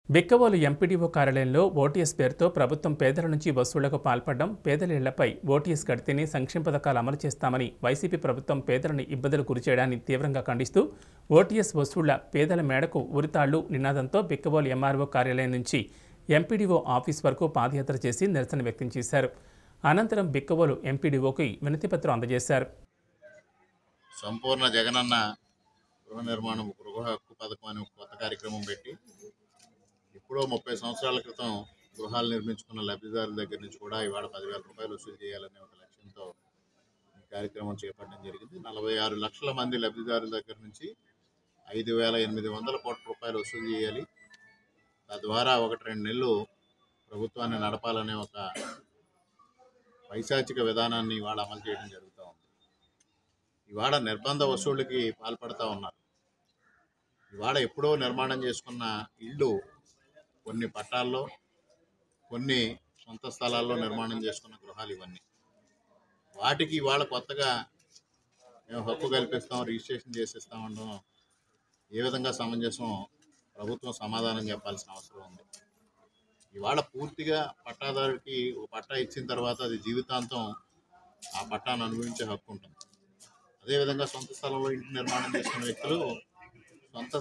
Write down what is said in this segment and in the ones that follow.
Bikkavolu MPDO కార్యాలయంలో OTS పేరుతో ప్రభుత్వం పేదల నుంచి వసూళ్లకు పాల్పడడం, పేదల ఇళ్లపై ఓటీఎస్ కడితేనే సంక్షేమ పథకాలు అమలు చేస్తామని వైసీపీ ప్రభుత్వం పేదలను ఇబ్బందులు గురిచేయడాన్ని తీవ్రంగా ఖండిస్తూ ఓటీఎస్ వసూళ్ల పేదల మేడకు ఉరితాళ్లు నినాదంతో బిక్కవోలు ఎంఆర్ఓ కార్యాలయం నుంచి ఎంపీడీఓ ఆఫీస్ వరకు పాదయాత్ర చేసి నిరసన వ్యక్తం చేశారు. అనంతరం బిక్కవోలు ఎంపీడీఓకి వినతిపత్రం అందజేశారు. సంపూర్ణ జగనన్న గృహ నిర్మాణం గృహ హక్కు పథకం అనే కొత్త కార్యక్రమం పెట్టి ఇప్పుడు 30 సంవత్సరాల క్రితం గృహాలు నిర్మించుకున్న లబ్ధిదారుల దగ్గర నుంచి కూడా ఇవాళ 10,000 రూపాయలు వసూలు చేయాలనే ఒక లక్ష్యంతో ఈ కార్యక్రమం చేపట్టడం జరిగింది. 46 లక్షల మంది లబ్ధిదారుల దగ్గర నుంచి 5,800 కోట్ల రూపాయలు వసూలు చేయాలి. తద్వారా 1-2 నెలలు ప్రభుత్వాన్ని నడపాలనే ఒక పైశాచిక విధానాన్ని ఇవాళ అమలు చేయడం జరుగుతూ ఉంది. ఇవాళ నిర్బంధ వసూళ్ళకి పాల్పడతా ఉన్నారు. ఇవాళ ఎప్పుడో నిర్మాణం చేసుకున్న ఇళ్ళు కొన్ని పట్టాల్లో, కొన్ని సొంత స్థలాల్లో నిర్మాణం చేసుకున్న గృహాలు ఇవన్నీ. వాటికి ఇవాళ కొత్తగా మేము హక్కు కల్పిస్తాం, రిజిస్ట్రేషన్ చేసేస్తామనడం ఏ విధంగా సమంజసం ప్రభుత్వం సమాధానం చెప్పాల్సిన అవసరం ఉంది. ఇవాళ పూర్తిగా పట్టాదారుడికి ఒక పట్టా ఇచ్చిన తర్వాత అది జీవితాంతం ఆ పట్టాను అనుభవించే హక్కు ఉంటుంది. అదేవిధంగా సొంత స్థలంలో ఇంటి నిర్మాణం చేసుకున్న వ్యక్తులు సొంత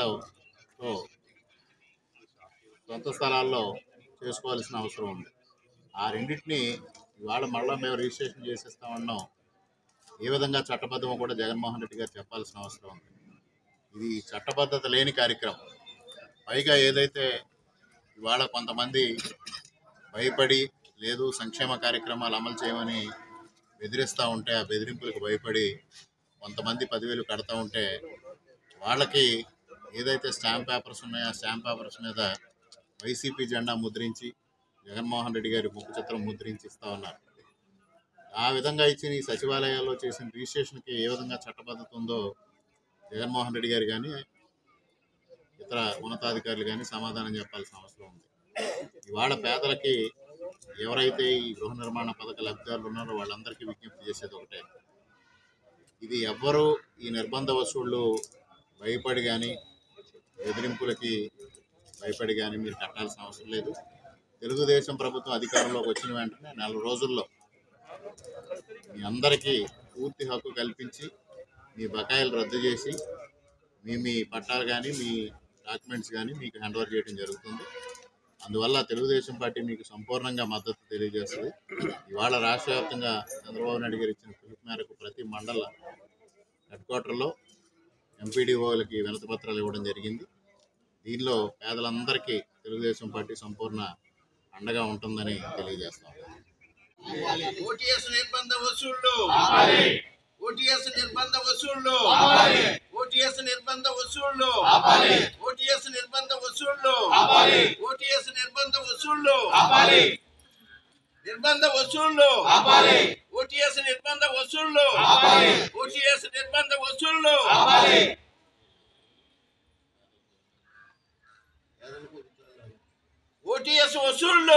స్థలాల్లో చేసుకోవాల్సిన అవసరం ఉంది. ఆ రెండింటినీ ఇవాళ మళ్ళీ మేము రిజిస్ట్రేషన్ చేసేస్తామన్నాం ఏ విధంగా చట్టబద్ధమో కూడా జగన్మోహన్ రెడ్డి గారు చెప్పాల్సిన అవసరం ఉంది. ఇది చట్టబద్ధత లేని కార్యక్రమం. పైగా ఏదైతే ఇవాళ కొంతమంది భయపడి లేదు సంక్షేమ కార్యక్రమాలు అమలు చేయమని బెదిరిస్తూ ఉంటే ఆ బెదిరింపులకు భయపడి కొంతమంది 10,000 కడతా ఉంటే వాళ్ళకి ఏదైతే స్టాంప్ పేపర్స్ ఉన్నాయో ఆ స్టాంప్ పేపర్స్ మీద వైసీపీ జెండా ముద్రించి జగన్మోహన్ రెడ్డి గారి ముఖ చిత్రం ముద్రించి ఇస్తూ ఉన్నారు. ఆ విధంగా ఇచ్చిన ఈ సచివాలయాల్లో చేసిన రిజిస్ట్రేషన్కి ఏ విధంగా చట్టబద్ధత ఉందో జగన్మోహన్ రెడ్డి గారు కానీ ఇతర ఉన్నతాధికారులు కానీ సమాధానం చెప్పాల్సిన అవసరం ఉంది. ఇవాళ పేదలకి ఎవరైతే ఈ గృహ నిర్మాణ పథక లబ్ధిదారులు ఉన్నారో వాళ్ళందరికీ విజ్ఞప్తి చేసేది ఒకటే, ఇది ఎవ్వరూ ఈ నిర్బంధ వసూళ్ళు భయపడి కానీ బెదిరింపులకి భయపడి కానీ మీరు కట్టాల్సిన అవసరం లేదు. తెలుగుదేశం ప్రభుత్వం అధికారంలోకి వచ్చిన వెంటనే 4 రోజుల్లో మీ అందరికీ పూర్తి హక్కు కల్పించి మీ బకాయిలు రద్దు చేసి మీ పట్టాలు కానీ మీ డాక్యుమెంట్స్ కానీ మీకు హ్యాండ్ ఓవర్ చేయడం జరుగుతుంది. అందువల్ల తెలుగుదేశం పార్టీ మీకు సంపూర్ణంగా మద్దతు తెలియజేస్తుంది. ఇవాళ రాష్ట్ర వ్యాప్తంగా చంద్రబాబు నాయుడు గారు ఇచ్చిన పిలుపు మేరకు ప్రతి మండల హెడ్ క్వార్టర్లో ఎంపీడీఓలకి వినతి పత్రాలు ఇవ్వడం జరిగింది. దీనిలో పేదలందరికీ తెలుగుదేశం పార్టీ సంపూర్ణ అండగా ఉంటుందని తెలియజేస్తాం. ఓటీఎస్ నిర్బంధ వసూళ్లు, ఓటీఎస్ నిర్బంధ వసూళ్లు, ఓటీఎస్ నిర్బంధ వసూళ్లు, ఓటీఎస్ నిర్బంధ వసూళ్లు, ఓటీఎస్ నిర్బంధ వసూళ్లు, నిర్బంధ వసూళ్లు, ఓటీఎస్ నిర్బంధ వసూళ్లు, ఓటీఎస్ నిర్బంధ వసూళ్లు, ఓటీఎస్ వసూళ్లు,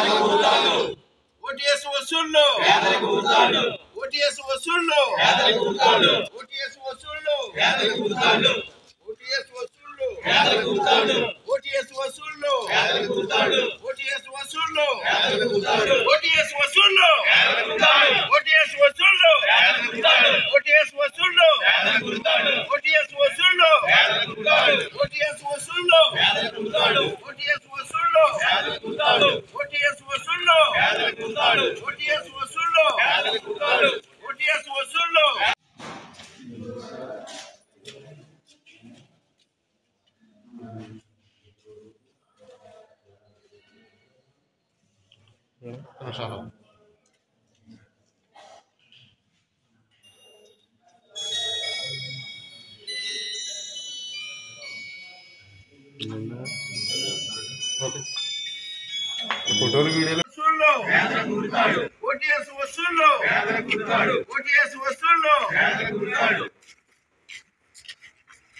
ఓటీఎస్ వసూళ్లు, ఓటీఎస్ వసూళ్లు, ఓటీఎస్ వసూళ్లు, ఓటీఎస్ వసూళ్లు, ఓటీఎస్ వసూళ్లు, ఓటీఎస్ వసూళ్లు, ఓటీఎస్ వసూళ్లు, ఓటీఎస్ వసూళ్లు, ఓటీఎస్ వసూళ్లు, ఓటీఎస్ వసూళ్లు, ఓటీఎస్ వసూళ్లు, ఓటీఎస్ వసూళ్లు, ఓటీఎస్ వసూళ్లు, ఓటీఎస్ వసూళ్లు, ఓటీఎస్ వసూళ్లు. ఫోటోలు వీడియోలు ఓటీఎస్ వసూళ్లు, ఓటీఎస్ వసూళ్లు,